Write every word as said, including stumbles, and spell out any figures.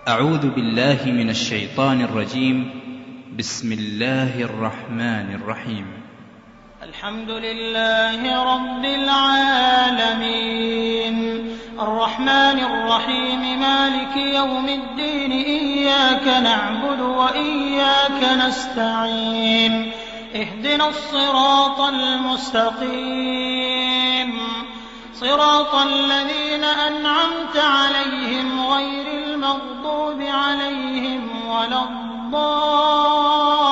أعوذ بالله من الشيطان الرجيم. بسم الله الرحمن الرحيم. الحمد لله رب العالمين الرحمن الرحيم مالك يوم الدين إياك نعبد وإياك نستعين اهدنا الصراط المستقيم صراط الذين أنعمت عليهم غير المغضوب عليهم ولا الضالين